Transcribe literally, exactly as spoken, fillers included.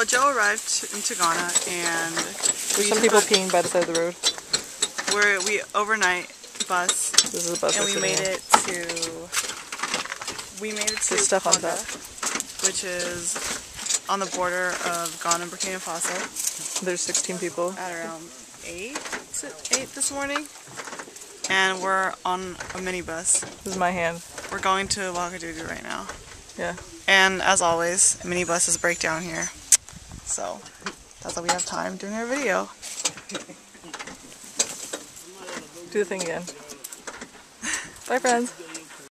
So Joe arrived into Ghana, and there's some people peeing by the side of the road. We're we overnight bus. This is a bus. And we made here. it to we made it to There's stuff on Ponda, top, which is on the border of Ghana and Burkina Faso. There's sixteen people. At around eight, eight this morning, and we're on a minibus. This is my hand. We're going to Ouagadougou right now. Yeah. And as always, minibuses break down here. So that's why we have time doing our video. Do the thing again. Bye, friends.